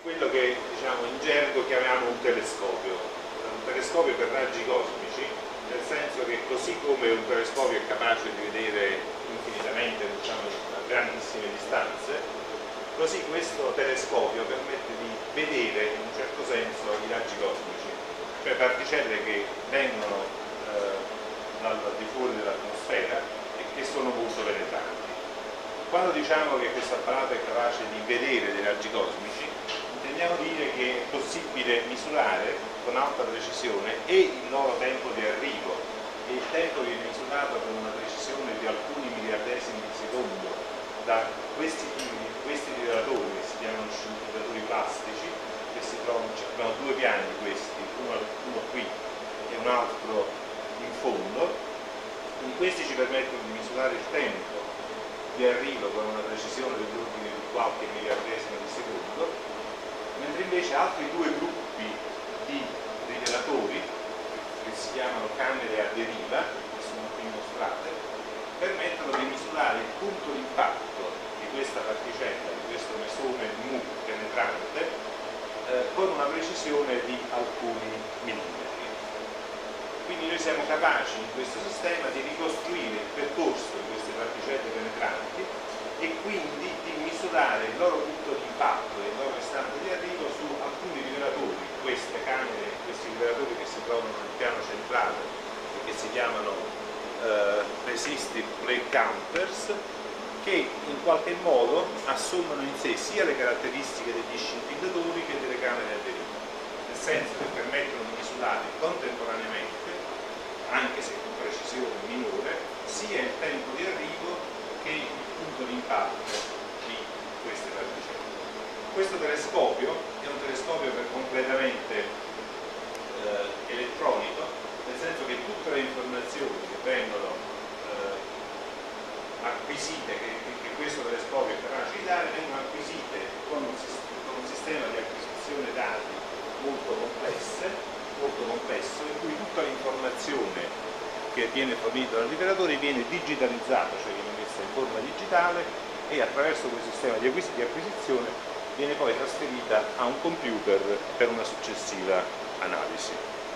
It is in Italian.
quello che diciamo in gergo chiamiamo un telescopio per raggi cosmici, nel senso che così come un telescopio è capace di vedere infinitamente, diciamo, a grandissime distanze, così questo telescopio permette di vedere in un certo senso i raggi cosmici, cioè particelle che vengono dal di fuori dell'atmosfera e che sono molto penetranti. Quando diciamo che questo apparato è capace di vedere dei raggi cosmici, intendiamo dire che è possibile misurare con alta precisione e il loro tempo di arrivo, e il tempo viene misurato con una precisione di alcuni miliardesimi di secondo da questi rivelatori che si chiamano scintillatori plastici, che si trovano, abbiamo due piani questi, uno qui e un altro in fondo. In questi ci permettono di misurare il tempo di arrivo con una precisione dell'ordine di qualche miliardesimo di secondo, mentre invece altri due gruppi di rivelatori, che si chiamano camere a deriva, che sono qui mostrate, permettono di misurare il punto di impatto di questa particella, di questo mesone mu penetrante, con una precisione di alcuni millimetri. Quindi noi siamo capaci in questo sistema di ricostruire il percorso di queste particelle penetranti e quindi di misurare il loro punto di impatto e il loro istante di arrivo su alcuni rivelatori, queste camere, questi rivelatori che si trovano nel piano centrale e che si chiamano resistive plate counters, che in qualche modo assumono in sé sia le caratteristiche degli scintillatori che delle camere a deriva, nel senso che permettono di misurare contemporaneamente, anche se con precisione minore, sia il tempo di arrivo che il punto di impatto di queste particelle. Questo telescopio è un telescopio completamente elettronico, nel senso che tutte le informazioni che vengono acquisite, che questo telescopio è capace di dare, vengono acquisite con un sistema di acquisizione dati molto complesso, in cui tutta l'informazione che viene fornita dal rivelatore viene digitalizzata, cioè viene messa in forma digitale, e attraverso quel sistema di acquisizione viene poi trasferita a un computer per una successiva analisi.